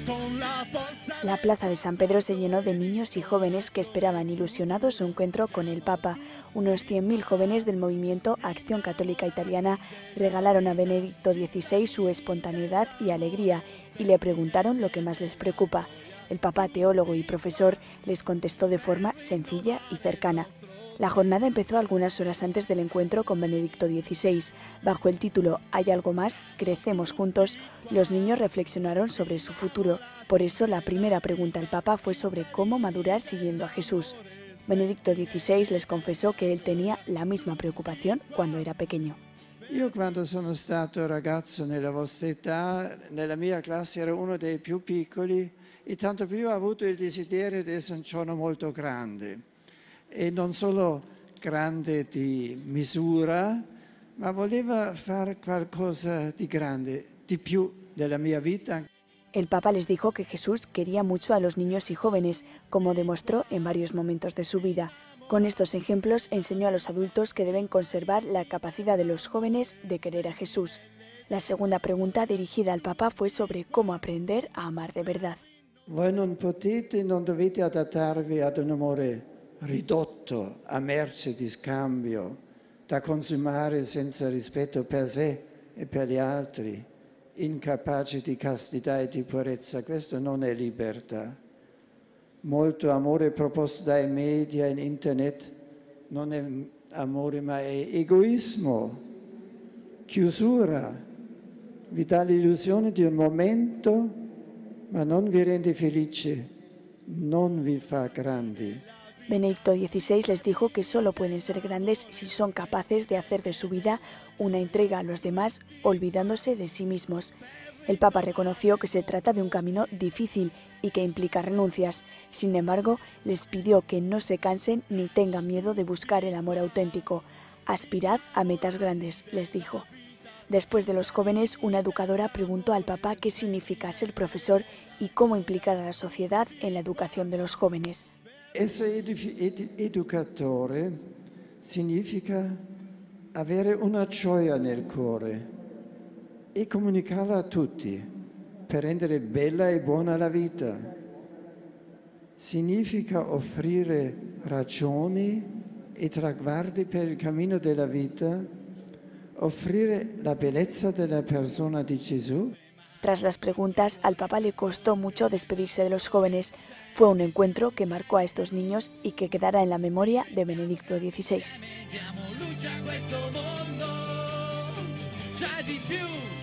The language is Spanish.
La plaza de San Pedro se llenó de niños y jóvenes que esperaban ilusionados su encuentro con el Papa. Unos 100.000 jóvenes del movimiento Acción Católica Italiana regalaron a Benedicto XVI su espontaneidad y alegría y le preguntaron lo que más les preocupa. El Papa, teólogo y profesor, les contestó de forma sencilla y cercana. La jornada empezó algunas horas antes del encuentro con Benedicto XVI. Bajo el título «Hay algo más, crecemos juntos», los niños reflexionaron sobre su futuro. Por eso la primera pregunta al Papa fue sobre cómo madurar siguiendo a Jesús. Benedicto XVI les confesó que él tenía la misma preocupación cuando era pequeño. Io quando sono stato ragazzo nella vostra età, nella mia classe ero uno dei più piccoli e tanto più ho avuto il desiderio di essere un giorno molto grande. E non solo grande di misura, ma voleva fare qualcosa di grande, di più della mia vita. El Papa les dijo que Jesús quería mucho a los niños y jóvenes, como demostró en varios momentos de su vida. Con estos ejemplos enseñó a los adultos que deben conservar la capacidad de los jóvenes de querer a Jesús. La segunda pregunta dirigida al Papa fue sobre cómo aprender a amar de verdad. Voi non potete, non dovete adattarvi ad un amore ridotto a merce di scambio, da consumare senza rispetto per sé e per gli altri, incapace di castità e di purezza. Questo non è libertà. Molto amore proposto dai media in internet non è amore ma è egoismo, chiusura, vi dà l'illusione di un momento ma non vi rende felici, non vi fa grandi. Benedicto XVI les dijo que solo pueden ser grandes si son capaces de hacer de su vida una entrega a los demás, olvidándose de sí mismos. El Papa reconoció que se trata de un camino difícil y que implica renuncias. Sin embargo, les pidió que no se cansen ni tengan miedo de buscar el amor auténtico. Aspirad a metas grandes, les dijo. Después de los jóvenes, una educadora preguntó al Papa qué significa ser profesor y cómo implicar a la sociedad en la educación de los jóvenes. Essere educatore significa avere una gioia nel cuore e comunicarla a tutti per rendere bella e buona la vita. Significa offrire ragioni e traguardi per il cammino della vita, offrire la bellezza della persona di Gesù. Tras las preguntas, al Papa le costó mucho despedirse de los jóvenes. Fue un encuentro que marcó a estos niños y que quedará en la memoria de Benedicto XVI.